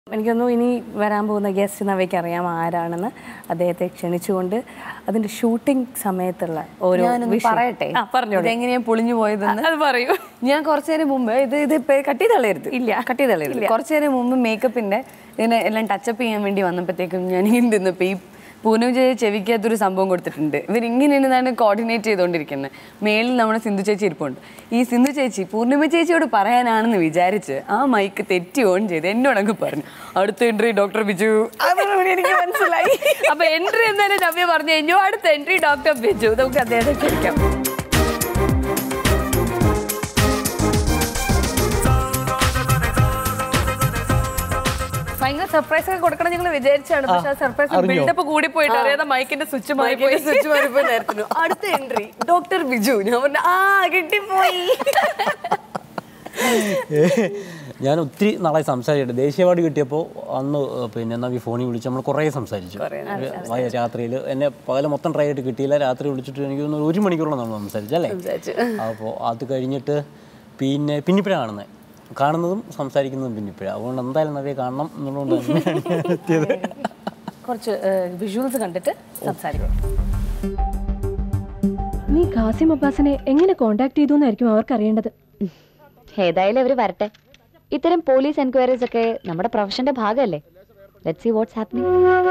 എനിക്കൊന്നും ഇനി വരാൻ പോകുന്ന ഗസ്റ്റ് നവയ്ക്ക് അറിയാം ആരാണെന്ന്. അദ്ദേഹത്തെ ക്ഷണിച്ചുകൊണ്ട് അതിന്റെ ഷൂട്ടിംഗ് സമയത്തുള്ള ഓരോ പറയട്ടെ, എങ്ങനെയാ പൊളിഞ്ഞു പോയതെന്ന് അത് പറയൂ. ഞാൻ കുറച്ചു നേരം മുമ്പ് ഇത് കട്ട് ചെയ്തളയരുത്. ഇല്ല, കട്ട് ചെയ്തളയരുത്. കുറച്ചു നേരം മുമ്പ് മേക്കപ്പിന്റെ ഇതിനെ എല്ലാം ടച്ചപ്പ് ചെയ്യാൻ വേണ്ടി വന്നപ്പോഴത്തേക്കും ഞാൻ ഇന്നിപ്പോ ഈ പൂനം ചെവിക്കകത്തൊരു സംഭവം കൊടുത്തിട്ടുണ്ട്. ഇവരിങ്ങനെ കോർഡിനേറ്റ് ചെയ്തുകൊണ്ടിരിക്കുന്നത്. മേളിൽ നമ്മുടെ സിന്ധു ചേച്ചി ഇരിപ്പുണ്ട്. ഈ സിന്ധു ചേച്ചി പൂർണിമ ചേച്ചിയോട് പറയാനാണെന്ന് വിചാരിച്ച് ആ മൈക്ക് തെറ്റി ഓൺ ചെയ്ത് എന്നോടങ്ങ് പറഞ്ഞു, അടുത്ത എൻട്രി ഡോക്ടർ ബിജു. എനിക്ക് മനസ്സിലായി. അപ്പൊ എൻട്രി എന്തായാലും നവ്യ പറഞ്ഞു കഴിഞ്ഞു. അടുത്ത എൻട്രി ഡോക്ടർ ബിജു. നമുക്ക് അദ്ദേഹത്തെ ക്ഷണിക്കാം. ഭയങ്കര സർപ്രൈസ് ഒക്കെ കൊടുക്കണം ഞങ്ങൾ വിചാരിച്ചാണ്. പക്ഷെ സർപ്രൈസ് ബിൽഡപ്പ് കൂടി പോയിട്ട് അറിയാതെ മൈക്കിന്റെ സ്വിച്ച് മാറിപ്പോയി. അടുത്ത എൻട്രി ഡോക്ടർ ബിജു. ഞാൻ പറഞ്ഞു കിട്ടിപ്പോയി. ഞാൻ ഒത്തിരി നാളായി സംസാരിച്ചിട്ട് ദേശീയ അവാർഡ് കിട്ടിയപ്പോൾ അന്ന് പിന്നെ നവി ഫോണിൽ വിളിച്ച് നമ്മൾ കുറേ സംസാരിച്ചു. രാത്രിയിൽ എന്നെ പകൽ മൊത്തം ട്രൈ ആയിട്ട് കിട്ടിയില്ല. രാത്രി വിളിച്ചിട്ട് എനിക്ക് തോന്നുന്നു 1 മണിക്കൂറോളം നമ്മൾ സംസാരിച്ചല്ലേ. അപ്പോൾ അത് കഴിഞ്ഞിട്ട് പിന്നിപ്പോഴാണ് കാണുന്നതും സംസാരിക്കുന്നതും പിന്നിപ്പോഴാണ്. അതുകൊണ്ട് എന്തായാലും നവ്യെ കാണണം എന്നുള്ളതുകൊണ്ട് തന്നെയാണ് എത്തിയത്. കുറച്ച് വിഷ്വൽസ് കണ്ടിട്ട് സംസാരിക്കും. നീ ഖാസിം അബ്ബാസിനെ എങ്ങനെ കോണ്ടാക്ട് ചെയ്തു എന്നായിരിക്കും അവർക്ക് അറിയേണ്ടത്. ഏതായാലും അവര് വരട്ടെ. ഇത്തരം പോലീസ് എൻക്വയറീസ് ഒക്കെ നമ്മുടെ പ്രൊഫഷന്റെ ഭാഗമല്ലേ. Let's see what's happening.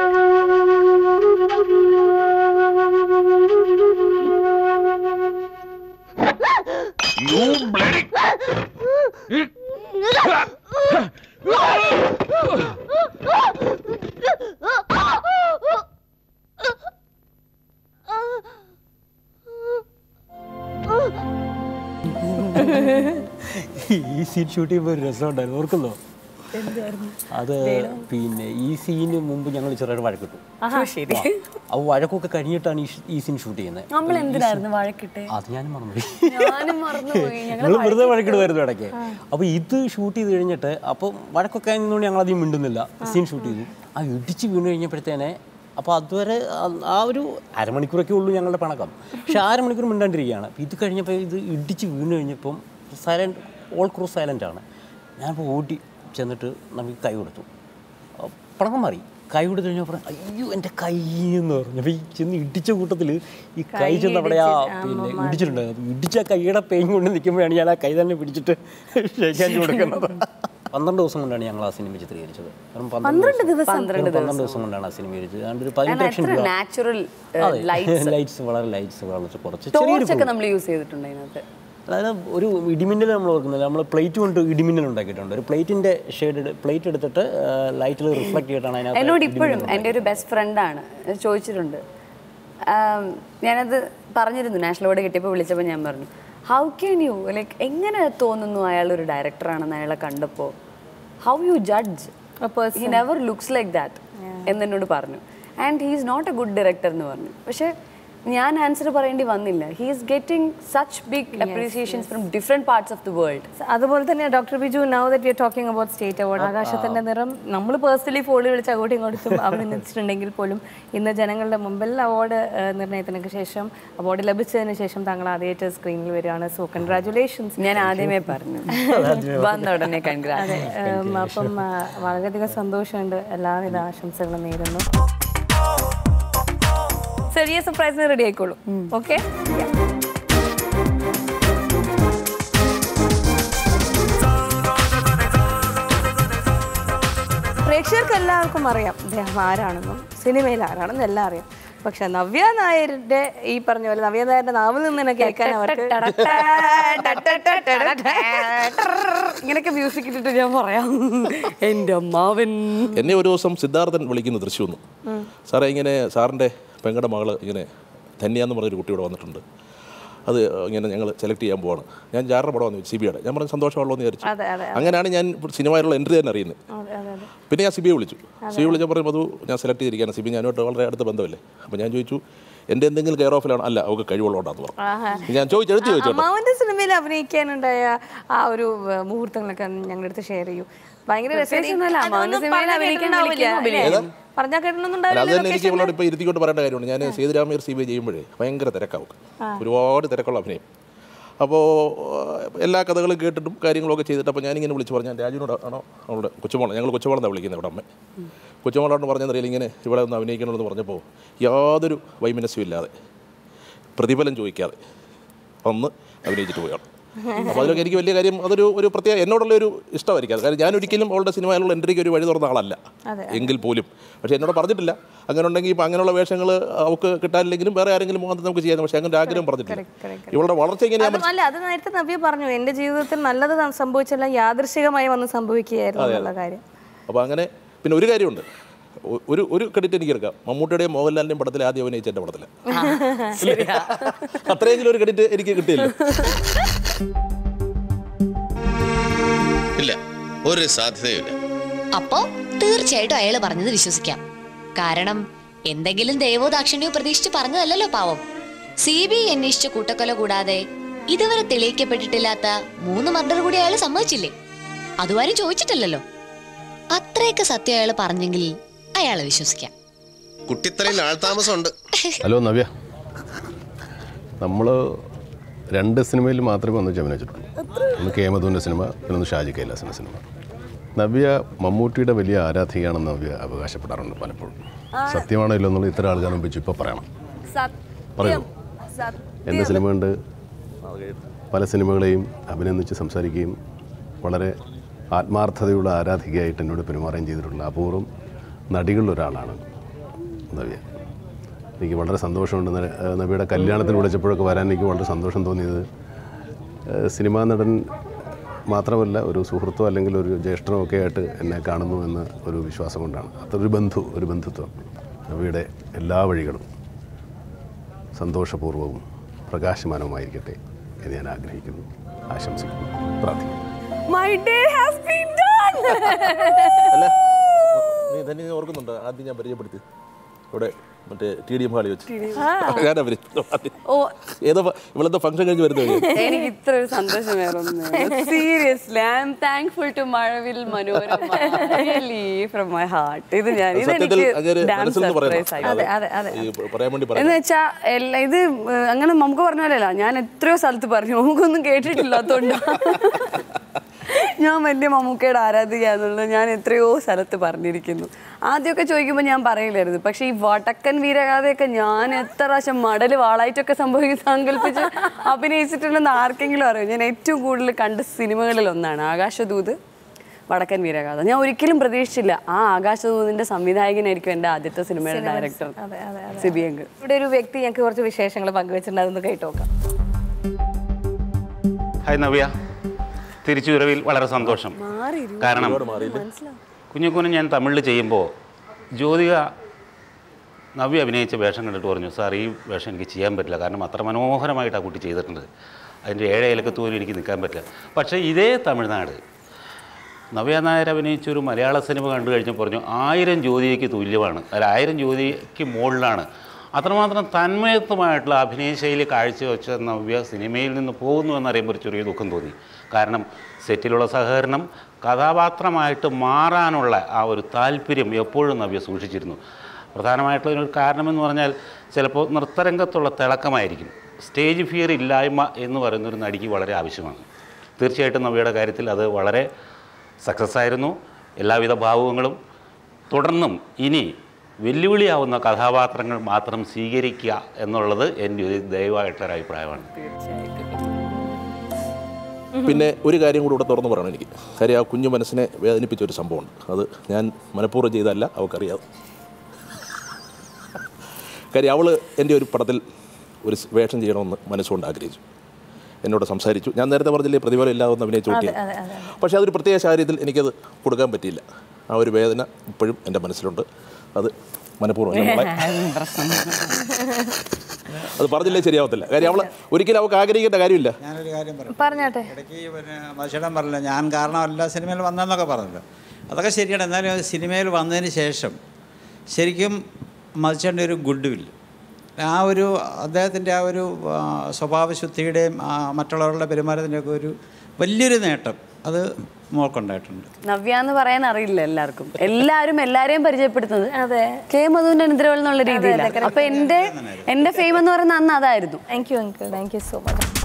ഈ സീൻ ഷൂട്ട് ചെയ്യുമ്പോൾ ഒരു രസമുണ്ടായിരുന്നു, ഓർക്കുന്നോ? അത് പിന്നെ ഈ സീന് മുമ്പ് ഞങ്ങൾ ചെറിയൊരു വഴക്കിട്ടു. അപ്പോൾ വഴക്കൊക്കെ കഴിഞ്ഞിട്ടാണ് ഈ സീൻ ഷൂട്ട് ചെയ്യുന്നത്. അത് ഞാനും മറന്നുപോയി. ഞങ്ങൾ വെറുതെ വഴക്കിടുമായിരുന്നു ഇടയ്ക്ക്. അപ്പോൾ ഇത് ഷൂട്ട് ചെയ്ത് കഴിഞ്ഞിട്ട് അപ്പം വഴക്കൊക്കെ ആയതുകൊണ്ട് ഞങ്ങൾ അധികം മിണ്ടുന്നില്ല. സീൻ ഷൂട്ട് ചെയ്തു. ആ ഇടിച്ച് വീണ് കഴിഞ്ഞപ്പോഴത്തേനെ അപ്പോൾ അതുവരെ ആ ഒരു അരമണിക്കൂറൊക്കെ ഉള്ളൂ ഞങ്ങളുടെ പണക്കം. പക്ഷെ 1/2 മണിക്കൂർ മിണ്ടാണ്ടിരിക്കുകയാണ്. ഇത് കഴിഞ്ഞപ്പോൾ ഇത് ഇടിച്ച് വീണ് കഴിഞ്ഞപ്പം സൈലൻറ്റ്, ഓൾ ക്രൂ സൈലൻ്റ് ആണ്. ഞാനിപ്പോൾ ഓടി ചെന്നിട്ട് നമുക്ക് കൈ കൊടുത്തു. പണക്കം മാറി. കൈ കൊടുത്തു കഴിഞ്ഞപ്പോൾ അയ്യോ എൻ്റെ കൈ എന്ന് പറഞ്ഞു. അപ്പോൾ ഈ ചെന്ന് ഇടിച്ച കൂട്ടത്തിൽ ഈ കൈ ചെന്ന് അവിടെ ഇടിച്ചിട്ടുണ്ടായിരുന്നു. ഇടിച്ച കൈയുടെ പെയിൻ കൊണ്ട് നിൽക്കുമ്പോഴാണ് ഞാൻ ആ കൈ തന്നെ പിടിച്ചിട്ട് ഷേക്കാൻ കൊടുക്കുന്നത്. 12 ദിവസം കൊണ്ടാണ് ഞങ്ങൾ ആ സിനിമ ചിത്രീകരിച്ചത്. കാരണം 12 ദിവസം കൊണ്ടാണ് ആ സിനിമ ചിത്രീകരിച്ചത്. അതുകൊണ്ട് ഒരു 18 ലക്ഷം രൂപ ലൈറ്റ്സ് വളരെ കുറച്ച് നമ്മൾ യൂസ് ചെയ്തിട്ടുണ്ട്. അതായത് ഒരു ഇടിമിന്നൽ നമ്മൾ ഓർക്കുന്നില്ല, നമ്മൾ പ്ലേറ്റ് കൊണ്ട് ഇടിമിന്നൽ ഉണ്ടാക്കിയിട്ടുണ്ട്. ഒരു പ്ലേറ്റിൻ്റെ പ്ലേറ്റ് എടുത്തിട്ട് ലൈറ്റിൽ റിഫ്ലക്ട് ചെയ്തിട്ടാണ് അതിനകത്ത്. എന്നോട് ഇപ്പോഴും എൻ്റെ ഒരു ബെസ്റ്റ് ഫ്രണ്ടാണ് ചോദിച്ചിട്ടുണ്ട്. ഞാനത് പറഞ്ഞിരുന്നു, നാഷണൽ അവാർഡ് കിട്ടിയപ്പോൾ വിളിച്ചപ്പോൾ ഞാൻ പറഞ്ഞു, ഹൗ ക്യാൻ യു ലൈക്ക് എങ്ങനെ തോന്നുന്നു അയാളൊരു ഡയറക്ടറാണെന്ന് അയാളെ കണ്ടപ്പോൾ? How you judge? He never looks like that എന്നെന്നോട് പറഞ്ഞു. And he is not a good director എന്ന് പറഞ്ഞു. പക്ഷേ ഞാൻ ആൻസർ പറയേണ്ടി വന്നില്ല. He is getting such big appreciations from different parts of the world. അതുപോലെ തന്നെ doctor Biju, now that we are talking about state award, ആകാശത്തിന്റെ നിറം നമ്മൾ പേഴ്സണലി ഫോണിൽ വിളിച്ച് അങ്ങോട്ടും ഇങ്ങോട്ടും അഭിനന്ദിച്ചിട്ടുണ്ടെങ്കിൽ പോലും ഇന്ന് ജനങ്ങളുടെ മുമ്പിൽ അവാർഡ് നിർണ്ണയത്തിന് ശേഷം, അവാർഡ് ലഭിച്ചതിന് ശേഷം താങ്കൾ ആദ്യമായിട്ട് സ്ക്രീനിൽ വരികയാണ്. So congratulations. ഞാൻ ആദ്യമേ പറഞ്ഞു വന്ന ഉടനെ കൺഗ്രാറ്റുലേഷൻ. അപ്പം വളരെയധികം സന്തോഷമുണ്ട്. എല്ലാവിധ ആശംസകളും നേരുന്നു. ചെറിയ സർപ്രൈസിന് റെഡി ആയിക്കോളൂ. ഓക്കെ, പ്രേക്ഷകർക്ക് എല്ലാവർക്കും അറിയാം അദ്ദേഹം ആരാണെന്നും സിനിമയിൽ ആരാണെന്നും എല്ലാം അറിയാം. പക്ഷെ നവ്യ നായരുടെ ഈ പറഞ്ഞ പോലെ നവ്യ നായരുടെ നാവിൽ നിന്ന് തന്നെ കേൾക്കാൻ അവർക്ക് ഇങ്ങനെയൊക്കെ മ്യൂസിക് ഇട്ടിട്ട് ഞാൻ പറയാം, എൻ്റെ അമ്മാവൻ. എന്നെ ഒരു ദിവസം സിദ്ധാർത്ഥൻ വിളിക്കുന്നു തൃശ്ശൂർന്ന്. സാറേ ഇങ്ങനെ സാറിൻ്റെ പെങ്ങളുടെ മകള് ഇങ്ങനെ ധന്യാന്ന് പറഞ്ഞൊരു കുട്ടിയോട് വന്നിട്ടുണ്ട്, അത് ഇങ്ങനെ ഞങ്ങൾ സെലക്ട് ചെയ്യാൻ പോവാണ്. ഞാൻ ജാറിൻ്റെ പടം വന്നു സിബിയുടെ. ഞാൻ പറഞ്ഞു സന്തോഷമുള്ളൂ എന്ന് വിചാരിച്ചു. അങ്ങനെയാണ് ഞാൻ സിനിമയിലുള്ള എൻട്രി തന്നെ അറിയുന്നത്. പിന്നെ ഞാൻ സിബിയെ വിളിച്ചു. സിബി വിളിച്ചാൽ പറയുമ്പോൾ അത് ഞാൻ സെലക്ട് ചെയ്തിരിക്കുകയാണ്. സിബി ഞാനോട്ട് വളരെ അടുത്ത ബന്ധമല്ലേ. അപ്പോൾ ഞാൻ ചോദിച്ചു, എൻ്റെ എന്തെങ്കിലും കെയർ ഓഫിലാണ്? അല്ല, അവൾക്ക് കഴിവുള്ളതുകൊണ്ടാന്ന് പറഞ്ഞു. ഞാൻ എടുത്ത് ചോദിച്ചു, അമ്മാവൻ്റെ സിനിമയിൽ അഭിനയിക്കാനുണ്ടായ ആ ഒരു മുഹൂർത്തങ്ങളൊക്കെ ഞങ്ങളുടെ അടുത്ത് ഷെയർ ചെയ്യൂ. ഭയങ്കര അത് തന്നെ എനിക്ക് ഇവളോട് ഇപ്പോൾ ഇരുത്തിക്കൊണ്ട് പറയേണ്ട കാര്യമുണ്ട്. ഞാൻ സേതുരാമയ്യർ സിബിഐ ചെയ്യുമ്പോഴേ ഭയങ്കര തിരക്കാവും, ഒരുപാട് തിരക്കുള്ള അഭിനയം. അപ്പോൾ എല്ലാ കഥകളും കേട്ടിട്ടും കാര്യങ്ങളൊക്കെ ചെയ്തിട്ട് അപ്പോൾ ഞാനിങ്ങനെ വിളിച്ച് പറഞ്ഞു, ഞാൻ രാജുവിനോട് ആണോ അവളുടെ കൊച്ചുമോളെ, ഞങ്ങൾ കൊച്ചുമോളെന്നാണ് വിളിക്കുന്നത് ഇവിടെ അമ്മ, കൊച്ചുമോളോട് പറഞ്ഞെന്നറിയില്ല ഇങ്ങനെ ഇവിടെ ഒന്ന് അഭിനയിക്കണമെന്ന് പറഞ്ഞപ്പോൾ യാതൊരു വൈമനസ്സും ഇല്ലാതെ പ്രതിഫലം ചോദിക്കാതെ ഒന്ന് അഭിനയിച്ചിട്ട് പോയാണ്. അപ്പോൾ അതിലൊക്കെ എനിക്ക് വലിയ കാര്യം, ഒരു പ്രത്യേക എന്നോടുള്ളൊരു ഇഷ്ടമായിരിക്കും അത്. കാരണം ഞാനൊരിക്കലും അവളുടെ സിനിമയിലുള്ള എൻട്രിക്ക് ഒരു വഴി തുറന്ന ആളല്ല എങ്കിൽ പോലും. പക്ഷേ എന്നോട് പറഞ്ഞിട്ടില്ല അങ്ങനെ ഉണ്ടെങ്കിൽ ഇപ്പോൾ അങ്ങനെയുള്ള വേഷങ്ങൾ അവൾക്ക് കിട്ടാനില്ലെങ്കിലും വേറെ ആരെങ്കിലും മുഖത്ത് നമുക്ക് ചെയ്യാം. പക്ഷേ അങ്ങനെ ആഗ്രഹം പറഞ്ഞിട്ടില്ല. ഇവളുടെ വളർച്ച എങ്ങനെയാണ്? അല്ല, അത് നേരത്തെ നവ്യ പറഞ്ഞു, എൻ്റെ ജീവിതത്തിൽ നല്ലത് സംഭവിച്ചെല്ലാം യാദൃശികമായി വന്ന് സംഭവിക്കുകയായിരുന്നു എന്നുള്ള കാര്യം. അപ്പോൾ അങ്ങനെ പിന്നെ ഒരു കാര്യമുണ്ട്, ഒരു ക്രെഡിറ്റ് എനിക്ക് എടുക്കാം, മമ്മൂട്ടിയുടെയും മോഹൻലാലിൻ്റെയും പടത്തിൽ ആദ്യം അഭിനയിച്ച എൻ്റെ പടത്തിൽ. അത്രയെങ്കിലും ഒരു ക്രെഡിറ്റ് എനിക്ക് കിട്ടിയില്ല. ഇല്ല, ഒരു സാധ്യതയില്ല. അപ്പോ തീർച്ചയായിട്ടും അയാൾ പറഞ്ഞത് വിശ്വസിക്കാം. കാരണം എന്തെങ്കിലും ദൈവോ ദാക്ഷിണ്യോ പ്രതീക്ഷിച്ച് പറഞ്ഞതല്ലോ പാവം. CBI അന്വേഷിച്ച കൂട്ടക്കൊല കൂടാതെ ഇതുവരെ തെളിയിക്കപ്പെട്ടിട്ടില്ലാത്ത 3 മർഡർ കൂടി അയാൾ സമ്മതിച്ചില്ലേ? അതുവരെ ചോദിച്ചിട്ടില്ലല്ലോ. അത്രയൊക്കെ സത്യം അയാൾ പറഞ്ഞെങ്കിൽ അയാളെ വിശ്വസിക്കാം. കുട്ടിത്തറയിൽ ആൾതാമസമുണ്ട്. ഹലോ നവ്യ, നമ്മൾ 2 സിനിമയിൽ മാത്രമേ ഒന്നിച്ച് അഭിനയിച്ചിട്ടുള്ളൂ. ഒന്ന് കെ മധുവിൻ്റെ സിനിമ, പിന്നെ ഷാജി കൈലാസിൻ്റെ സിനിമ. നവ്യ മമ്മൂട്ടിയുടെ വലിയ ആരാധികയാണെന്ന് നവ്യ അവകാശപ്പെടാറുണ്ട് പലപ്പോഴും. സത്യമാണോ ഇല്ലോ എന്നുള്ള ഇത്തരം ആൾക്കാരെ വെച്ച് ഇപ്പോൾ പറയണം. പറയൂ. എൻ്റെ സിനിമ കണ്ട് പല സിനിമകളെയും അഭിനന്ദിച്ച് സംസാരിക്കുകയും വളരെ ആത്മാർത്ഥതയുള്ള ആരാധികയായിട്ട് എന്നോട് പെരുമാറുകയും ചെയ്തിട്ടുള്ള അപൂർവം നടികളിലൊരാളാണ് നവ്യ. എനിക്ക് വളരെ സന്തോഷമുണ്ട്. നവ്യയുടെ കല്യാണത്തിന് വിളിച്ചപ്പോഴൊക്കെ വരാൻ എനിക്ക് വളരെ സന്തോഷം തോന്നിയത് സിനിമാ നടൻ മാത്രമല്ല, ഒരു സുഹൃത്തോ അല്ലെങ്കിൽ ഒരു ജ്യേഷ്ഠനോ ഒക്കെ ആയിട്ട് എന്നെ കാണുന്നു എന്ന ഒരു വിശ്വാസം കൊണ്ടാണ്. അതൊരു ബന്ധുത്വം. നവ്യയുടെ എല്ലാ വഴികളും സന്തോഷപൂർവ്വവും പ്രകാശമാനവുമായിരിക്കട്ടെ എന്ന് ഞാൻ ആഗ്രഹിക്കുന്നു, ആശംസിക്കുന്നു, പ്രാർത്ഥിക്കുന്നു. My day has been done. അല്ല, നീ തന്നെ ഓർക്കുന്നുണ്ടോ ആദ്യം ഞാൻ പരിചയപ്പെടുത്തി ഇവിടെ മറ്റേ TDM ഹാളിൽ വെച്ച് ഞാനാ ഏതോ ഇവളത്തെ ഫംഗ്ഷൻ കഴിഞ്ഞ് വരുന്നത്. എനിക്ക് ഇത്ര ഒരു സന്തോഷം വേറൊന്നും. Seriously I am thankful to Mazhavil Manorama, really from my heart. ഇത് ഞാൻ എന്ന് വെച്ചാ ഇത് അങ്ങനെ നമുക്ക് പറഞ്ഞ പോലെയല്ല, ഞാൻ എത്രയോ സ്ഥലത്ത് പറഞ്ഞു, നമുക്കൊന്നും കേട്ടിട്ടില്ലാത്തോണ്ട് ഞാൻ വലിയ മമ്മൂക്കയുടെ ആരാധികയാന്നുള്ളത് ഞാൻ എത്രയോ സ്ഥലത്ത് പറഞ്ഞിരിക്കുന്നു. ആദ്യമൊക്കെ ചോദിക്കുമ്പോൾ ഞാൻ പറയില്ലായിരുന്നു. പക്ഷേ ഈ വടക്കൻ വീരഗാഥയൊക്കെ ഞാൻ എത്ര പ്രാവശ്യം മടൽ വാളായിട്ടൊക്കെ സങ്കല്പിച്ച് അഭിനയിച്ചിട്ടുണ്ടെന്ന് ആർക്കെങ്കിലും അറിയാം. ഞാൻ ഏറ്റവും കൂടുതൽ കണ്ട സിനിമകളിലൊന്നാണ് ആകാശദൂത്, വടക്കൻ വീരഗാഥ. ഞാൻ ഒരിക്കലും പ്രതീക്ഷിച്ചില്ല ആ ആകാശദൂതിന്റെ സംവിധായകനായിരിക്കും എൻ്റെ ആദ്യത്തെ സിനിമയുടെ ഡയറക്ടർ CBI അങ്കിൾ. ഇവിടെ ഒരു വ്യക്തി ഞങ്ങൾക്ക് കുറച്ച് വിശേഷങ്ങൾ പങ്കുവെച്ചിട്ടുണ്ട്, അതൊന്ന് കേട്ട് നോക്കാം. ഹായ് നവ്യ, തിരിച്ചുവരവിൽ വളരെ സന്തോഷം. കാരണം കുഞ്ഞുക്കുഞ്ഞ് ഞാൻ തമിഴിൽ ചെയ്യുമ്പോൾ ജ്യോതിക നവ്യ അഭിനയിച്ച വേഷം കണ്ടിട്ട് പറഞ്ഞു, സാർ ഈ വേഷം എനിക്ക് ചെയ്യാൻ പറ്റില്ല, കാരണം അത്ര മനോഹരമായിട്ട് ആ കുട്ടി ചെയ്തിട്ടുണ്ട്, അതിൻ്റെ 7 ഇലക്കത്ത് പോലും എനിക്ക് നിൽക്കാൻ പറ്റില്ല. പക്ഷേ ഇതേ തമിഴ്നാട് നവ്യ നായർ അഭിനയിച്ചൊരു മലയാള സിനിമ കണ്ടു കഴിഞ്ഞപ്പോൾ പറഞ്ഞു 1000 ജ്യോതികയ്ക്ക് തുല്യമാണ്, അല്ല 1000 ജ്യോതികയ്ക്ക് മുകളിലാണ്. അത്രമാത്രം തന്മയത്വമായിട്ടുള്ള അഭിനയശൈലി കാഴ്ചവെച്ച നവ്യ സിനിമയിൽ നിന്ന് പോകുന്നു എന്നറിയുമ്പോൾ ഒരു ചെറിയ ദുഃഖം തോന്നി. കാരണം സെറ്റിലുള്ള സഹകരണം, കഥാപാത്രമായിട്ട് മാറാനുള്ള ആ ഒരു താല്പര്യം എപ്പോഴും നവ്യ സൂക്ഷിച്ചിരുന്നു. പ്രധാനമായിട്ടുള്ളൊരു കാരണമെന്ന് പറഞ്ഞാൽ ചിലപ്പോൾ നൃത്തരംഗത്തുള്ള തിളക്കമായിരിക്കും. സ്റ്റേജ് ഫിയർ ഇല്ലായ്മ എന്ന് പറയുന്നൊരു നടിക്ക് വളരെ ആവശ്യമാണ്. തീർച്ചയായിട്ടും നവ്യയുടെ കാര്യത്തിൽ അത് വളരെ സക്സസ് ആയിരുന്നു. എല്ലാവിധ ഭാവുകങ്ങളും തുടർന്നും ഇനി വെല്ലുവിളിയാവുന്ന കഥാപാത്രങ്ങൾ മാത്രം സ്വീകരിക്കുക എന്നുള്ളത് എൻ്റെ ഒരു ദയവായിട്ടുള്ളൊരു അഭിപ്രായമാണ്. പിന്നെ ഒരു കാര്യം കൂടി ഇവിടെ തുറന്നു പറയണം എനിക്ക്. കാര്യം ആ കുഞ്ഞു മനസ്സിനെ വേദനിപ്പിച്ചൊരു സംഭവമുണ്ട്. അത് ഞാൻ മനഃപൂർവ്വം ചെയ്തതല്ല, അവൾക്കറിയാം. കാര്യം അവൾ എൻ്റെ ഒരു പടത്തിൽ ഒരു വേഷം ചെയ്യണമെന്ന് മനസ്സുകൊണ്ട് ആഗ്രഹിച്ചു, എന്നോട് സംസാരിച്ചു. ഞാൻ നേരത്തെ പറഞ്ഞില്ലേ പ്രതിഫലം ഇല്ലാതെ ഒന്ന് അഭിനയിച്ചു കൂട്ടിയത്. പക്ഷേ അതൊരു പ്രത്യേക സാഹചര്യത്തിൽ എനിക്കത് കൊടുക്കാൻ പറ്റിയില്ല. ആ ഒരു വേദന ഇപ്പോഴും എൻ്റെ മനസ്സിലുണ്ട്. അത് മനഃപൂർവ്വം അത് പറഞ്ഞില്ലേ ശരിയാവത്തില്ല. കാര്യം അവൾ ഒരിക്കലും അവൾക്ക് ആഗ്രഹിക്കേണ്ട കാര്യമില്ല. ഞാനൊരു കാര്യം പറഞ്ഞോട്ടെ. ഇടയ്ക്ക് മനുഷ്യടം പറഞ്ഞില്ല, ഞാൻ കാരണമല്ല സിനിമയിൽ വന്നതെന്നൊക്കെ പറഞ്ഞല്ലോ. അതൊക്കെ ശരിയാണ്. എന്നാലും സിനിമയിൽ വന്നതിന് ശേഷം ശരിക്കും മനുഷ്യൻ്റെ ഒരു ഗുഡ് വിൽ, ആ ഒരു അദ്ദേഹത്തിൻ്റെ ആ ഒരു സ്വഭാവശുദ്ധിയുടെയും മറ്റുള്ളവരുടെ പെരുമാറ്റത്തിൻ്റെയൊക്കെ ഒരു വലിയൊരു നേട്ടം അത് മോൾക്കുണ്ടായിട്ടുണ്ട്. നവ്യ എന്ന് പറയാൻ അറിയില്ല എല്ലാവർക്കും. എല്ലാവരെയും പരിചയപ്പെടുത്തുന്നത് കെ മധുവിന്റെ നിദ്രകൾ എന്നുള്ള രീതിയിലാണ്. അപ്പൊ എന്റെ ഫെയിം എന്ന് പറയുന്നത് അന്ന് അതായിരുന്നു. Thank you uncle, thank you so much.